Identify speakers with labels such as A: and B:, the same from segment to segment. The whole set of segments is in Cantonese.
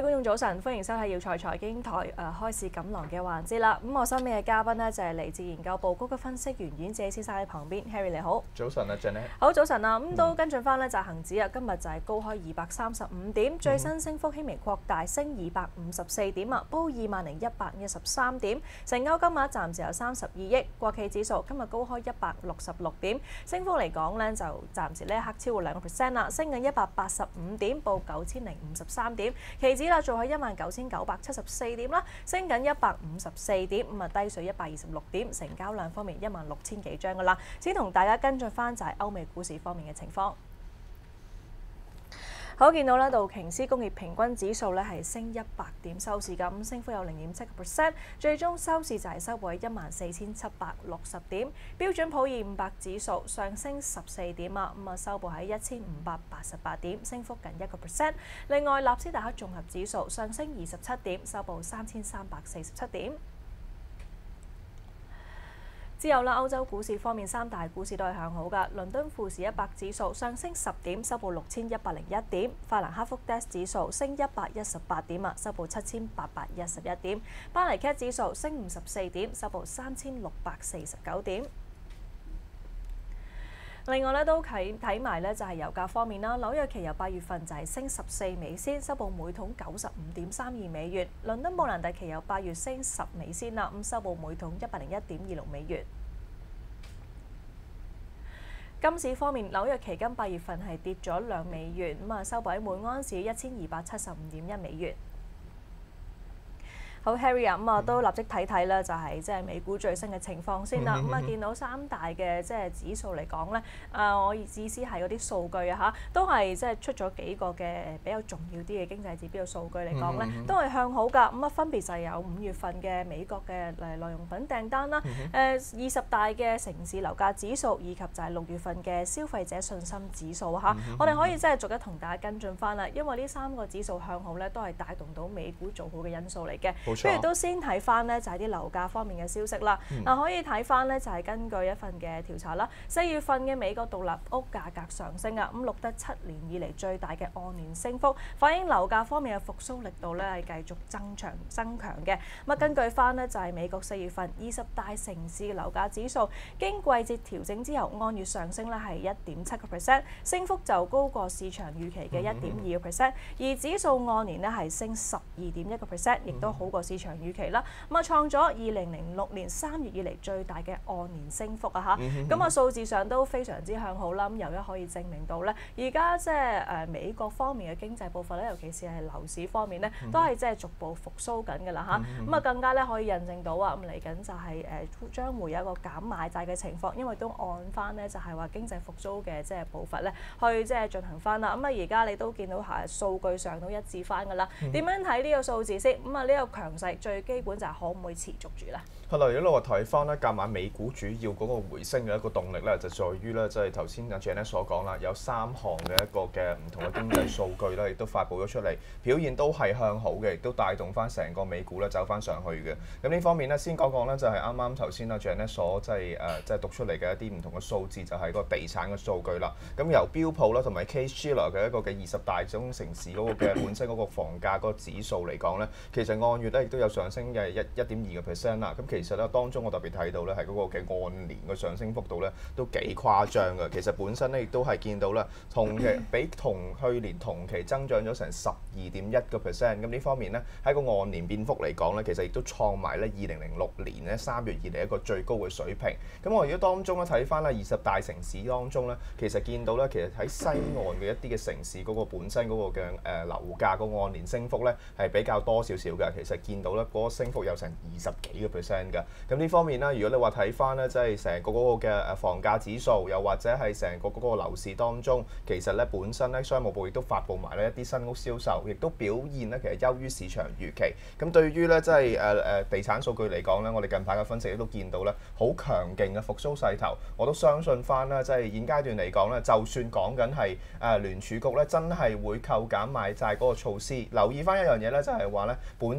A: 位觀眾早晨，歡迎收睇耀才財經台開市錦囊嘅環節啦。咁我身邊嘅嘉賓呢，就係嚟自研究部高級分析員阮智先生喺旁邊 ，Harry 你好。
B: 早晨啊 Janet。好
A: 早晨啊，咁都跟進翻呢就係恆指啊，今日就係高開235點，最新升幅輕微擴大，升254點啊，報20,113點，成交金額暫時有32億。國企指數今日高開166點，升幅嚟講呢，就暫時呢一刻超過2%啦，升緊185點，報9,053點。期指啦，做喺19,974點啦，升緊154點，咁啊低水126點，成交量方面16,000幾張噶啦。先同大家跟進翻就係歐美股市方面嘅情況。好，見到咧道瓊斯工業平均指數咧係升100點收市㗎，咁升幅有0.7%，最終收市就係收報喺14,760點。標準普爾500指數上升14點啊，咁啊收報喺1,588點，升幅近1%。另外，納斯達克綜合指數上升27點，收報3,347點。之後啦，歐洲股市方面，三大股市都係向好㗎。倫敦富時100指數上升10點，收報6,101點；法蘭克福 DAX 指數升118點啊，收報7,811點；巴黎 CAC 指數升54點，收報3,649點。另外咧都睇埋咧就係油價方面啦，紐約期油8月份就係升14美仙，收報每桶95.32美元；倫敦布蘭特期油8月升10美仙啦，咁收報每桶101.26美元。金市方面，紐約期金8月份係跌咗2美元，咁啊收報喺每盎司1,275.1美元。好 Harry 啊，咁啊都立即睇睇啦，就係即係美股最新嘅情況先啦。咁啊見到三大嘅即係指數嚟講咧，我意思係嗰啲數據啊嚇，都係即係出咗幾個嘅比較重要啲嘅經濟指標嘅數據嚟講咧，都係向好㗎。咁啊分別就係有5月份嘅美國嘅耐用品訂單啦，20大嘅城市樓價指數，以及就係6月份嘅消費者信心指數嚇。我哋可以即係逐一同大家跟進翻啦，因為呢3個指數向好咧，都係帶動到美股做好嘅因素嚟嘅。不如都先睇翻呢，就係啲樓價方面嘅消息啦。可以睇翻呢，就係根據一份嘅調查啦，4月份嘅美國獨立屋價格上升啊，咁錄得7年以嚟最大嘅按年升幅，反映樓價方面嘅復甦力度咧係繼續增強嘅。咁根據翻呢，就係美國4月份20大城市嘅樓價指數，經季節調整之後，按月上升咧係1.7%，升幅就高過市場預期嘅1.2%，而指數按年咧係升12.1%，亦都好過市場預期啦，咁啊創咗2006年3月以嚟最大嘅按年升幅啊嚇，咁啊數字上都非常之向好啦。咁由於可以證明到咧，而家即係美國方面嘅經濟步伐咧，尤其是係樓市方面咧，都係即係逐步復甦緊㗎啦嚇。咁啊更加咧可以印證到啊，咁嚟緊就係將會有一個減買債嘅情況，因為都按翻咧就係話經濟復甦嘅即係步伐咧，去即係進行翻啦。咁啊而家你都見到係數據上都一致翻㗎啦。點樣睇呢個數字先？咁啊呢個強勢最基本就係可唔可以持續住咧？
B: 係啦，如果你話睇翻咧，夾晚美股主要嗰個回升嘅一個動力咧，就在於咧，即係頭先阿 Janet 所講啦，有3項嘅一個嘅唔同嘅經濟數據咧，亦都發布咗出嚟，表現都係向好嘅，亦都帶動翻成個美股咧走翻上去嘅。咁呢方面咧，先講講咧，就係啱啱頭先阿 Janet 所即係讀出嚟嘅一啲唔同嘅數字，就係嗰個地產嘅數據啦。咁由標普啦同埋 Case-Shiller 嘅一個嘅20大中城市嗰個嘅本身嗰個房價嗰個指數嚟講咧，其實按月咧亦都有上升嘅1.2% 啦。咁其實咧當中我特別睇到咧係嗰個嘅按年嘅上升幅度咧都幾誇張嘅。其實本身咧亦都係見到咧比去年同期增長咗成12.1%。咁呢方面咧喺個按年變幅嚟講咧，其實亦都創埋咧2006年咧3月以嚟一個最高嘅水平。咁我如果當中咧睇翻咧20大城市當中咧，其實見到咧其實喺西岸嘅一啲嘅城市嗰個本身嗰個嘅樓價個按年升幅咧係比較多少少嘅。其實見到咧嗰個升幅有成20幾個%嘅。咁呢方面咧，如果你話睇翻咧，即係成個嗰個嘅房價指數，又或者係成個嗰個樓市當中，其實咧本身咧商務部亦都發布埋咧一啲新屋銷售，亦都表現咧其實優於市場預期。咁對於咧即係地產數據嚟講咧，我哋近排嘅分析亦都見到咧好強勁嘅復甦勢頭。我都相信翻咧，即係現階段嚟講咧，就算講緊係聯儲局咧真係會扣減買債嗰個措施，留意翻一樣嘢咧，就係話咧本身咧其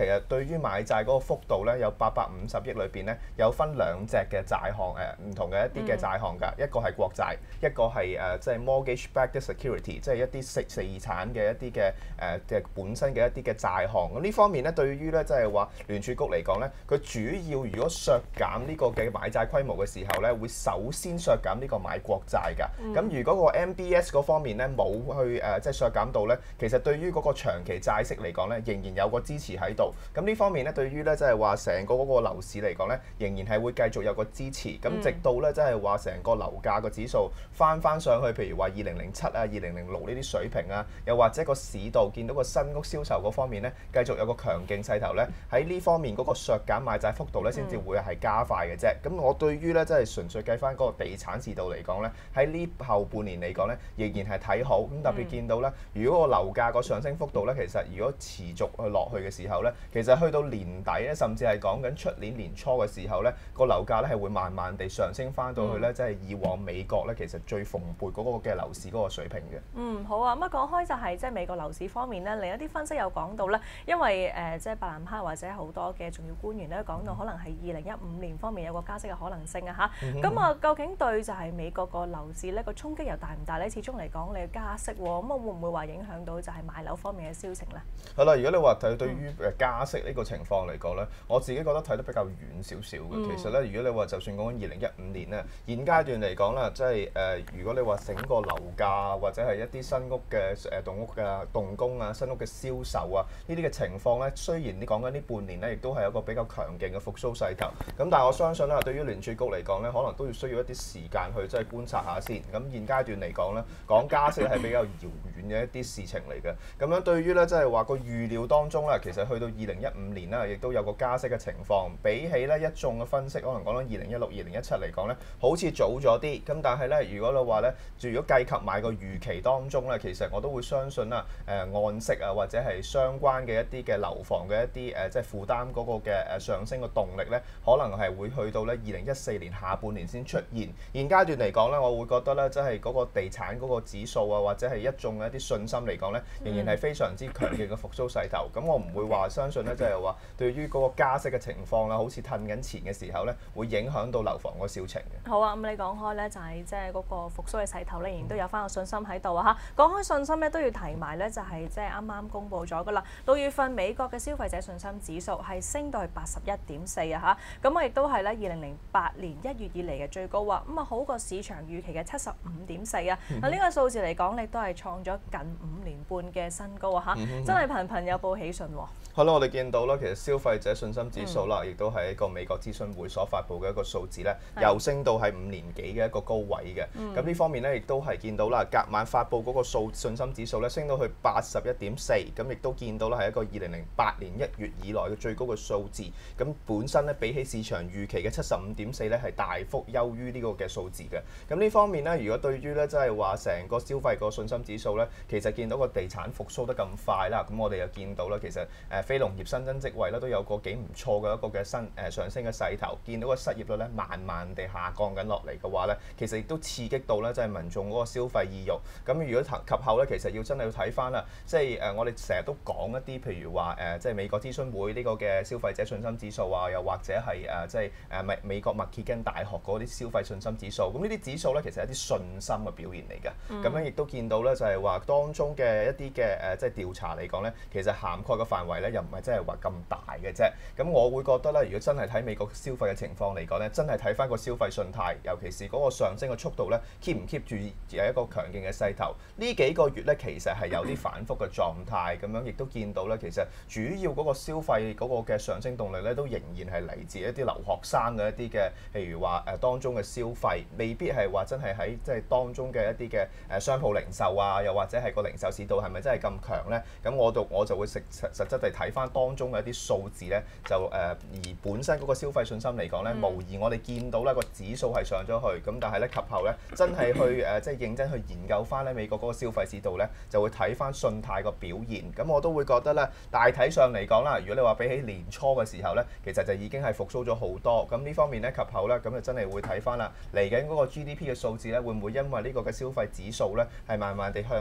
B: 其實對於買債嗰個幅度咧，有850億裏邊咧，有分兩隻嘅債項唔同嘅一啲嘅債項㗎，一個係國債，一個係即係 mortgage-backed security，即係一啲地產嘅一啲嘅本身嘅一啲嘅債項。咁呢方面咧，對於咧即係話聯儲局嚟講咧，佢主要如果削減呢個嘅買債規模嘅時候咧，會首先削減呢個買國債㗎。咁如果個 MBS 嗰方面咧冇去即係削減到咧，其實對於嗰個長期債息嚟講咧，仍然有個支持喺度。咁呢方面咧，對於咧即係話成個嗰個樓市嚟講咧，仍然係會繼續有個支持。咁直到咧即係話成個樓價個指數翻上去，譬如話2007啊、2006呢啲水平啊，又或者個市道見到個新屋銷售嗰方面咧，繼續有個強勁勢頭咧，喺呢方面嗰個削減買債幅度咧，先至會係加快嘅啫。咁我對於咧即係純粹計翻嗰個地產市道嚟講咧，喺呢後半年嚟講咧，仍然係睇好。咁特別見到咧，如果個樓價個上升幅度咧，其實如果持續去落去嘅時候咧，其實去到年底咧，甚至係講緊出年年初嘅時候咧，個樓價咧係會慢慢地上升翻到去咧，即係以往美國咧其實最蓬勃嗰個嘅樓市嗰個水平嘅。
A: 好啊。咁講開就係即係美國樓市方面咧，另一啲分析有講到咧，因為即係伯南克或者好多嘅重要官員咧講到，可能係2015年方面有個加息嘅可能性啊嚇。咁究竟對就係美國個樓市咧個衝擊又大唔大咧？始終嚟講你加息喎，咁會唔會話影響到就係買樓方面嘅銷情咧？
B: 係啦，如果你話睇對於加息呢個情況嚟講咧，我自己覺得睇得比較遠少少嘅。其實咧，如果你話就算講緊2015年咧，現階段嚟講啦，即係如果你話整個樓價或者係一啲新屋嘅動屋嘅動工啊、新屋嘅銷售啊呢啲嘅情況咧，雖然你講緊呢半年咧，亦都係有一個比較強勁嘅復甦勢頭。咁但係我相信啦，對於聯儲局嚟講咧，可能都要需要一啲時間去即係觀察下先。咁現階段嚟講咧，講加息係比較遙遠嘅一啲事情嚟嘅。咁樣對於咧，即係話個預料當中咧，其實去到2015年咧，亦都有個加息嘅情況。比起咧一眾嘅分析，可能講緊2016、2017嚟講咧，好似早咗啲。咁但係咧，如果你話咧，如果計及埋個預期當中咧，其實我都會相信啦，按息啊或者係相關嘅一啲嘅樓房嘅一啲即係負擔嗰個嘅上升嘅動力咧，可能係會去到咧2014年下半年先出現。現階段嚟講咧，我會覺得咧，即係嗰個地產嗰個指數啊，或者係一眾嘅一啲信心嚟講咧，仍然係非常之強勁嘅復甦勢頭。咁我唔會話相信咧，即係話對於嗰個加息嘅情況啦，好似褪緊錢嘅時候咧，會影響到樓房個銷情嘅。
A: 好啊，咁你講開咧，就係即係嗰個復甦嘅勢頭咧，仍然都有翻個信心喺度啊嚇。講開信心咧，都要提埋咧，就係即係啱啱公布咗噶啦，6月份美國嘅消費者信心指數係升到去81.4啊嚇，咁啊亦都係咧2008年1月以嚟嘅最高啊，咁啊好過市場預期嘅75.4啊。嗱呢個數字嚟講，亦都係創咗近5年半嘅新高啊嚇，真係頻頻有報喜訊喎。
B: 好啦，我哋見到啦，其實消費者信心指數啦，亦都係一個美國諮詢會所發布嘅一個數字咧，又升到係5年幾嘅一個高位嘅。咁呢方面咧，亦都係見到啦，隔晚發布嗰個信心指數咧，升到去81.4，咁亦都見到啦，係一個2008年1月以來嘅最高嘅數字。咁本身咧，比起市場預期嘅75.4咧，係大幅優於呢個嘅數字嘅。咁呢方面咧，如果對於咧，即係話成個消費個信心指數咧，其實見到個地產復甦得咁快啦，咁我哋又見到啦，其實非農業新增職位咧都有個幾唔錯嘅一個嘅上升嘅勢頭，見到個失業率咧慢慢地下降緊落嚟嘅話咧，其實亦都刺激到咧即係民眾嗰個消費意欲。咁如果及後咧，其實要真係要睇翻啦，即係我哋成日都講一啲譬如話即係美國諮詢會呢個嘅消費者信心指數啊，又或者係即係美國麥歇根大學嗰啲消費信心指數。咁呢啲指數咧其實係一啲信心嘅表現嚟嘅。咁樣亦都見到咧就係話當中嘅一啲嘅即係調查嚟講咧，其實涵蓋嘅範圍咧又唔係真係話咁大嘅啫。咁我會覺得咧，如果真係睇美國消費嘅情況嚟講咧，真係睇翻個消費信貸，尤其是嗰個上升嘅速度咧 keep 唔 keep 住有一個強勁嘅勢頭。呢幾個月咧其實係有啲反覆嘅狀態，咁樣亦都見到咧，其實主要嗰個消費嗰個嘅上升動力咧，都仍然係嚟自一啲留學生嘅一啲嘅，譬如話當中嘅消費，未必係話真係喺即係當中嘅一啲嘅商鋪零售啊，又或者係個零售市道係咪真係咁強咧？咁我就會實質地睇翻當中嘅一啲數字咧，就而本身嗰個消費信心嚟講咧，無疑我哋見到咧個指數係上咗去，咁但係咧及後咧真係去即係認真去研究翻咧美國嗰個消費市道咧，就會睇翻信貸個表現。咁我都會覺得咧，大體上嚟講啦，如果你話比起年初嘅時候咧，其實就已經係復甦咗好多。咁呢方面咧及後咧，咁就真係會睇翻啦，嚟緊嗰個 GDP 嘅數字咧，會唔會因為呢個嘅消費指數咧係慢慢地向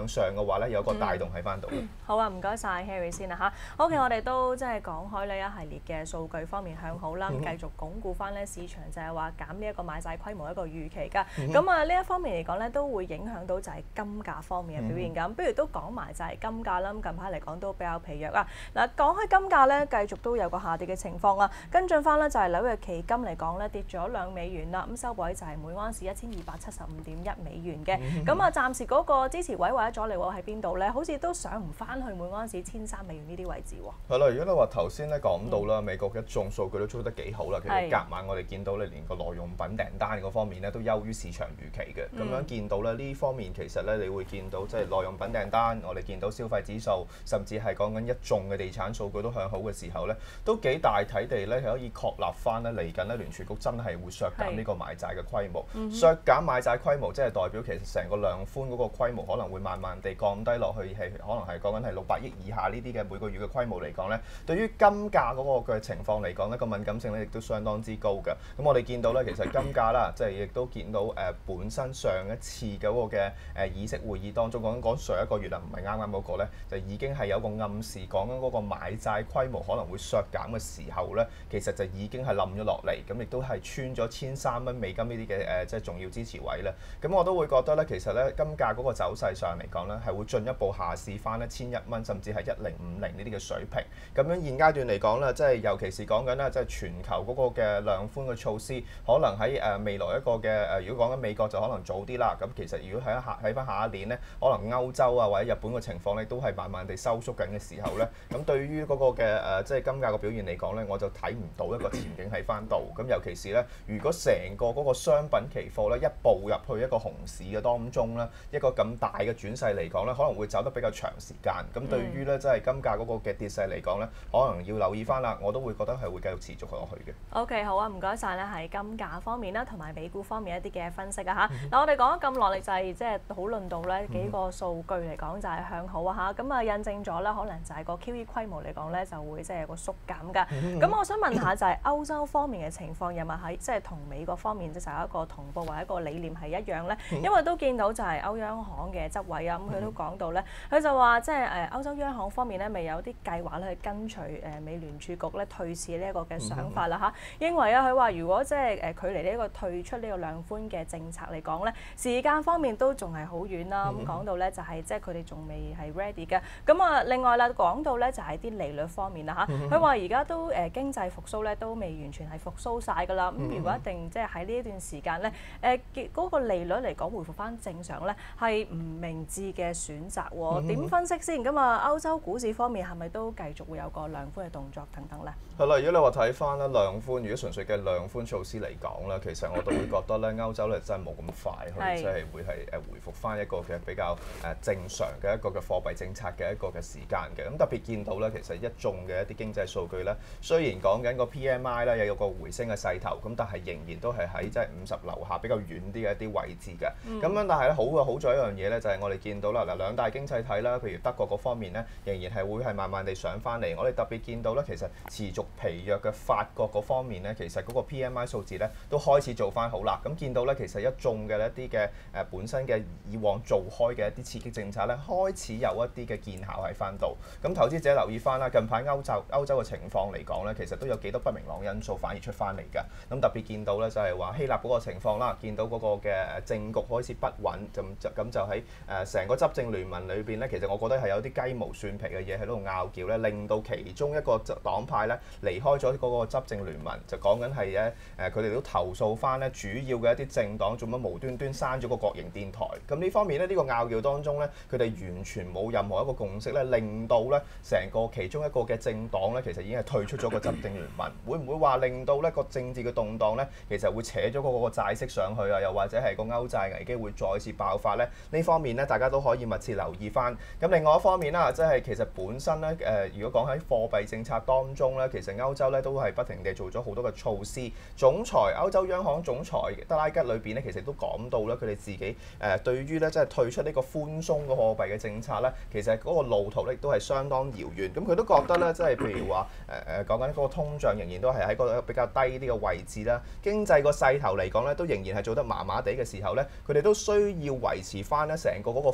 B: 上嘅話咧，有個帶動喺翻度。
A: 好啊，唔該晒 Harry 先啦嚇。OK，我哋都即係講開呢一系列嘅數據方面向好啦，繼續鞏固翻咧市場就係話減呢一個買債規模一個預期㗎。咁啊呢一方面嚟講咧，都會影響到就係金價方面嘅表現㗎。不如都講埋就係金價啦。咁近排嚟講都比較疲弱啊。嗱，講開金價咧，繼續都有個下跌嘅情況啊。跟進翻咧就係紐約期金嚟講咧，跌咗2美元啦。咁收位就係每盎司1275.1美元嘅。咁啊，暫時嗰個支持位或者阻力位喺邊度咧？好似都上唔翻去每盎司1300美元呢啲位置喎。係
B: 啦，如果你話頭先咧講到啦，美國嘅一眾數據都做得幾好啦。其實隔晚我哋見到你連個耐用品訂單嗰方面咧都優於市場預期嘅。咁樣見到咧呢方面其實咧你會見到即係耐用品訂單，我哋見到消費指數，甚至係講緊一眾嘅地產數據都向好嘅時候咧，都幾大體地咧可以確立翻咧嚟緊咧聯儲局真係會削減呢個買債嘅規模。削減買債規模即係代表其實成個量寬嗰個規模可能會慢慢地降低落去，係可能係講緊係600億以下呢啲嘅每個月嘅規模嚟講咧，對於金價嗰個嘅情況嚟講咧，個敏感性咧亦都相當之高嘅。咁我哋見到咧，其實金價啦，即係亦都見到本身上一次嗰個嘅議息會議當中講上一個月啦，唔係啱啱嗰個咧，就已經係有個暗示講緊嗰個買債規模可能會削減嘅時候咧，其實就已經係冧咗落嚟，咁亦都係穿咗1300蚊美金呢啲嘅即係重要支持位咧。咁我都會覺得咧，其實咧金價嗰個走勢上嚟講咧，係會進一步下試翻1100蚊，甚至係1050呢啲嘅水平。咁樣現階段嚟講咧，即係尤其是講緊咧，即係全球嗰個嘅量寬嘅措施，可能喺未來一個嘅如果講緊美國就可能早啲啦。咁其實如果喺翻下一年咧，可能歐洲啊或者日本嘅情況咧，都係慢慢地收縮緊嘅時候咧，咁對於嗰個嘅即係金價嘅表現嚟講咧，我就睇唔到一個前景喺翻度。咁尤其是咧，如果成個嗰個商品期貨咧一步入去一個熊市嘅當中咧，一個咁大嘅轉勢嚟講咧，可能會走得比較長時間。咁對於咧即係金價嗰個嘅跌勢嚟講咧，可能要留意翻啦。我都會覺得係會繼續持續落去嘅。
A: OK， 好啊，唔該晒咧，係金價方面啦，同埋美股方面一啲嘅分析啊嚇。嗱，我哋講咗咁耐，就係即係討論到咧幾個數據嚟講就係向好啊嚇。咁啊印證咗咧，可能就係個 QE 規模嚟講咧就會即係有個縮減㗎。咁我想問下就係歐洲方面嘅情況有冇喺即係同美國方面即係有一個同步或者一個理念係一樣咧？因為都見到就係歐央行嘅執委啊，咁佢都講到咧，佢就話即係歐洲央行方面咧未有啲計劃咧去跟隨美聯儲局咧退市呢一個嘅想法啦嚇。認為啊，佢話如果即係距離呢一個退出呢個量寬嘅政策嚟講咧，時間方面都仲係好遠啦。咁講到咧就係即係佢哋仲未係 ready 嘅。咁啊另外啦講到咧就係啲利率方面啦嚇。佢話而家都經濟復甦咧都未完全係復甦晒㗎啦。咁如果一定即係喺呢一段時間咧嗰個利率嚟講回復翻正常咧係唔明智嘅選擇喎。點分析先？咁啊歐洲股市方面係咪都繼續會有個量寬嘅動作等等咧？
B: 係啦，如果你話睇翻咧量寬，如果純粹嘅量寬措施嚟講咧，其實我都會覺得咧歐洲咧真係冇咁快去即係會係回復翻一個嘅比較正常嘅一個嘅貨幣政策嘅一個嘅時間嘅。咁特別見到咧，其實一眾嘅一啲經濟數據咧，雖然講緊個 PMI 咧有個回升嘅勢頭，咁但係仍然都係喺即係50樓下比較遠啲嘅一啲位置嘅。咁樣但係咧好在一樣嘢咧，就係我哋見到啦嗱兩大經濟體啦，譬如德國嗰方面咧，仍然係會係慢慢地上翻嚟。我哋特別見到咧，其實持續疲弱嘅法國嗰方面咧，其實嗰個 PMI 數字咧都開始做翻好啦。咁見到咧，其實一眾嘅一啲嘅本身嘅以往做開嘅一啲刺激政策咧，開始有一啲嘅見效喺翻度。咁投資者留意翻啦，近排歐洲嘅情況嚟講咧，其實都有幾多不明朗因素反而出翻嚟㗎。咁特別見到咧就係話希臘嗰個情況啦，見到嗰個嘅政局開始不穩，咁就喺成個執政聯盟裏邊咧，其實我覺得係有啲雞毛蒜皮嘅嘢喺度拗撬咧，令到其中一個黨派咧離開咗嗰個執政聯盟，就講緊係咧佢哋都投訴翻咧主要嘅一啲政黨做乜無端端刪咗個國營電台。咁呢方面咧，呢個拗撬當中咧，佢哋完全冇任何一個共識咧，令到咧成個其中一個嘅政黨咧，其實已經係退出咗個執政聯盟。會唔會話令到咧個政治嘅動盪咧，其實會扯咗嗰個債息上去啊？又或者係個歐債危機會再次爆發咧？呢方面咧，大家都可以密切留意翻。咁另外一方面啦，即係其實本身咧如果講喺貨幣政策當中咧，其實歐洲咧都係不停地做咗好多嘅措施。歐洲央行總裁德拉吉裏邊咧，其實都講到咧，佢哋自己對於咧即係退出呢個寬鬆嘅貨幣嘅政策咧，其實嗰個路途咧都係相當遙遠。咁佢都覺得咧，即係譬如話講緊嗰個通脹仍然都係喺個比較低啲嘅位置啦。經濟個勢頭嚟講咧，都仍然係做得麻麻地嘅時候咧，佢哋都需要維持翻咧成個嗰個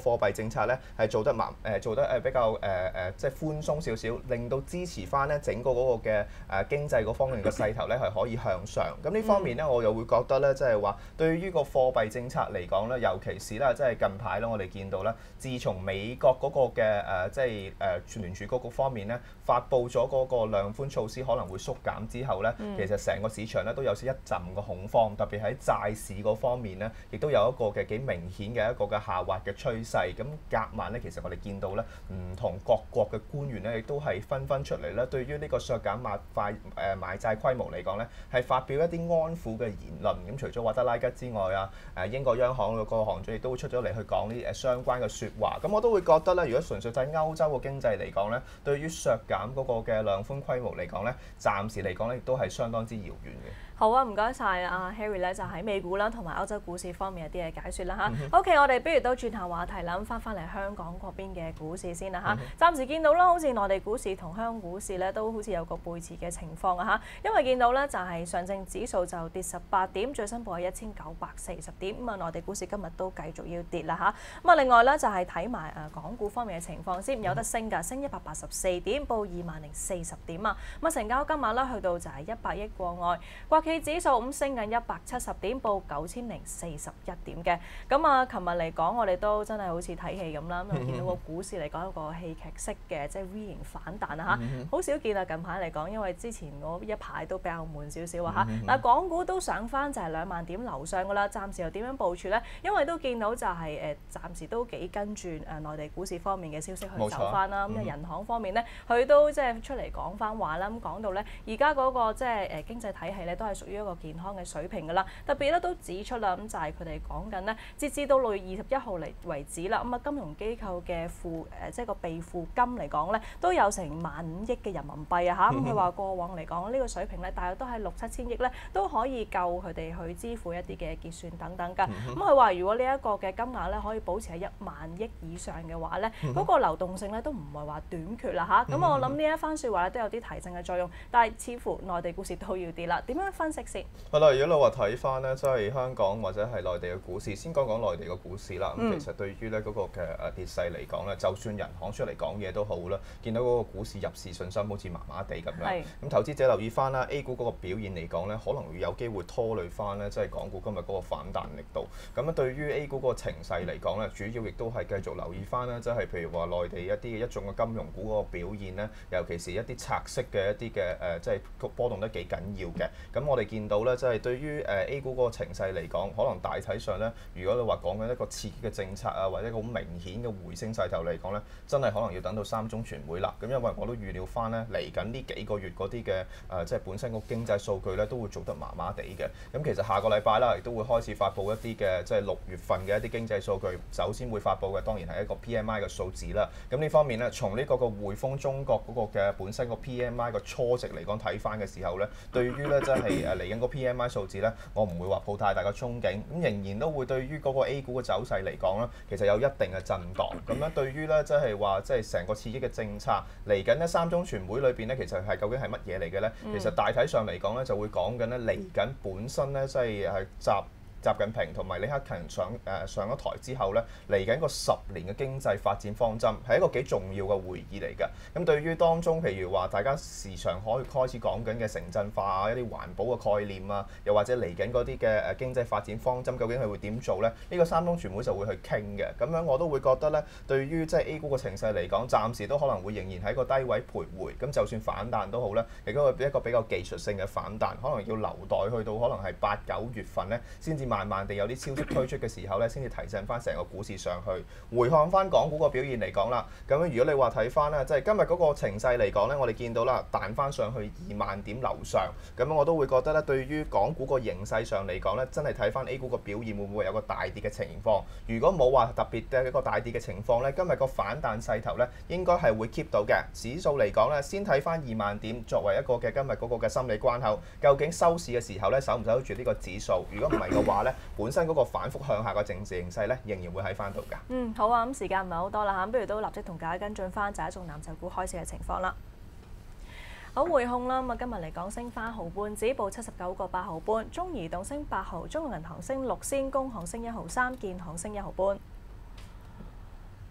B: 貨幣政策咧係做得比較即係寬鬆少少，令到支持翻咧整個嗰個嘅經濟嗰方面嘅勢頭咧係可以向上。咁呢方面咧，我又會覺得咧，即係話對於個貨幣政策嚟講咧，尤其是咧即係近排咧，我哋見到咧，自從美國嗰個嘅即係聯儲局嗰方面咧發布咗嗰個量寬措施可能會縮減之後咧，其實成個市場咧都有少一陣嘅恐慌，特別喺債市嗰方面咧，亦都有一個嘅幾明顯嘅一個嘅下滑嘅趨勢。咁夾萬咧，其實我哋見到咧，唔同各國嘅官員咧，亦都係紛紛出嚟咧，對於呢個削減買債規模嚟講咧，係發表一啲安撫嘅言論。咁除咗華德拉吉之外啊，英國央行個行長亦都會出咗嚟去講啲相關嘅説話。咁我都會覺得咧，如果純粹睇歐洲個經濟嚟講咧，對於削減嗰個嘅量寬規模嚟講咧，暫時嚟講咧，亦都係相當之遙遠嘅。
A: 好啊，唔該晒阿 Harry 咧，就喺美股啦同埋歐洲股市方面有啲嘅解説啦嚇。OK， 我哋不如都轉下話題啦，咁翻嚟香港嗰邊嘅股市先啦嚇。暫時見到啦，好似內地股市同香港股市咧都好似有個背馳嘅情況啊嚇。因為見到咧就係上證指數就跌18點，最新報係1940點。咁啊，內地股市今日都繼續要跌啦嚇。咁啊，另外咧就係睇埋港股方面嘅情況先，有得升㗎，升184點，報20,040點啊。咁啊，成交金額咧去到就係100億過外。國企指數咁升緊170點，報9041點嘅。咁啊，琴日嚟講，我哋都真係好似睇戲咁啦。咁見到個股市嚟講，一個戲劇式嘅即係 V 型反彈啊嚇，好少見啊！近排嚟講，因為之前嗰一排都比較悶少少啊嚇。嗱，港股都上翻就係2萬點樓上噶啦。暫時又點樣部署咧？因為都見到就係暫時都幾跟住內地股市方面嘅消息去走翻啦。咁啊，人行方面咧，佢都即係出嚟講翻話啦。咁講到咧，而家嗰個即係經濟體系咧，都係屬於一個健康嘅水平㗎啦，特別咧都指出啦，咁就係佢哋講緊咧，截至到6月21號嚟為止啦，咁啊金融機構嘅即係個備付金嚟講咧，都有成15000億嘅人民幣啊嚇，咁佢話過往嚟講呢個水平咧，大約都係6-7千億咧，都可以夠佢哋去支付一啲嘅結算等等㗎。咁佢話如果呢一個嘅金額咧可以保持喺10000億以上嘅話咧，嗰個流動性咧都唔係話短缺啦嚇。咁我諗呢一番説話咧都有啲提振嘅作用，但係似乎內地股市都要跌啦。點樣分析先？
B: 係啦，如果你話睇翻咧，即係香港或者係內地嘅股市，先講講內地嘅股市啦。咁其實對於咧嗰個嘅跌勢嚟講咧，就算人行出嚟講嘢都好啦，見到嗰個股市入市信心好似麻麻地咁樣。咁投資者留意翻啦 ，A 股嗰個表現嚟講咧，可能會有機會拖累翻咧，即係港股今日嗰個反彈力度。咁啊，對於 A 股嗰個情勢嚟講咧，主要亦都係繼續留意翻啦，即係譬如話內地一眾嘅金融股嗰個表現咧，尤其是一啲拆息嘅一啲嘅即係波動得幾緊要嘅。咁我哋見到咧，即係對於A 股嗰個情勢嚟講，可能大體上咧，如果你話講緊一個刺激嘅政策啊，或者一個好明顯嘅回升勢頭嚟講咧，真係可能要等到3中全會啦。咁因為我都預料翻咧，嚟緊呢幾個月嗰啲嘅即係本身個經濟數據咧，都會做得麻麻地嘅。咁其實下個禮拜啦，亦都會開始發布一啲嘅即係6月份嘅一啲經濟數據。首先會發布嘅當然係一個 PMI 嘅數字啦。咁呢方面咧，從呢個個匯豐中國嗰個嘅本身個 PMI 個初值嚟講睇翻嘅時候咧，對於咧即係嚟緊個 PMI 數字咧，我唔會話抱太大嘅憧憬。咁仍然都會對於嗰個 A 股嘅走勢嚟講咧，其實有一定嘅震盪。咁樣對於咧即係話即係成個刺激嘅政策嚟緊咧3中全會裏邊咧，其實係究竟係乜嘢嚟嘅咧？其實大體上嚟講咧，就會講緊咧嚟緊本身咧即係習近平同埋李克強上咗台之後咧，嚟緊個10年嘅經濟發展方針係一個幾重要嘅會議嚟嘅。咁對於當中譬如話大家時常可以開始講緊嘅城鎮化啊，一啲環保嘅概念啊，又或者嚟緊嗰啲嘅經濟發展方針，究竟佢會點做咧？呢個3中全會就會去傾嘅。咁樣我都會覺得咧，對於即係 A 股嘅情勢嚟講，暫時都可能會仍然喺個低位徘徊。咁就算反彈都好咧，亦都係一個比較技術性嘅反彈，可能要留待去到可能係8-9月份咧，先至慢慢地有啲消息推出嘅時候咧，先至提振翻成個股市上去。回看翻港股個表現嚟講啦，咁樣如果你話睇翻咧，即係今日嗰個情勢嚟講咧，我哋見到啦彈翻上去2萬點樓上，咁樣我都會覺得咧，對於港股個形勢上嚟講咧，真係睇翻 A 股個表現會唔會有個大跌嘅情況？如果冇話特別嘅一個大跌嘅情況咧，今日個反彈勢頭咧應該係會 keep 到嘅。指數嚟講咧，先睇翻2萬點作為一個嘅今日嗰個嘅心理關口，究竟收市嘅時候咧守唔守得住呢個指數？如果唔係嘅話咧，本身嗰個反覆向下嘅政治形勢咧，仍然會喺翻度㗎。
A: 好啊，咁時間唔係好多啦嚇，不如都立即同大家跟進翻就係一眾藍籌股開市嘅情況啦。好，匯控啦，咁啊今日嚟講升翻毫半，指報79個8毫半，中移動升8毫，中國銀行升6仙，工行升1毫3，建行升1毫半。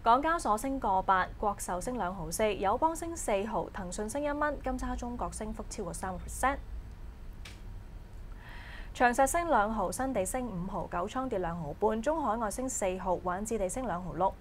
A: 港交所升個8，國壽升2毫4，友邦升4毫，騰訊升1蚊，金沙中國升幅超過3%。長實升2毫，新地升5毫，九倉跌2毫半，中海外升4毫，華置地升2毫6。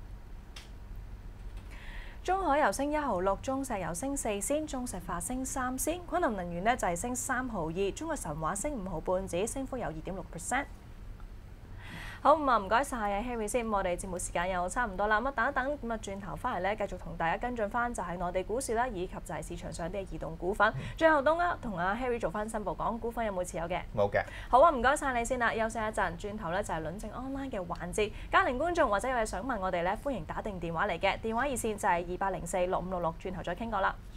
A: 中海油升1毫6，中石油升4仙，中石化升3仙，昆侖能源呢就係升3毫2，中國神華升5毫半子，升幅有2.6%。好咁啊，唔該晒啊 Harry 先，我哋節目時間又差唔多啦，咁等一等，咁啊轉頭翻嚟咧，繼續同大家跟進翻就係內地股市啦，以及就係市場上啲移動股份。最後都同阿 Harry 做翻申報，港股份有冇持有嘅？
B: 冇嘅。
A: 好啊，唔該晒你先啦，休息一陣，轉頭咧就係論證 online 嘅環節。家庭觀眾或者有嘢想問我哋咧，歡迎打定電話嚟嘅，電話熱線就係28046566，轉頭再傾過啦。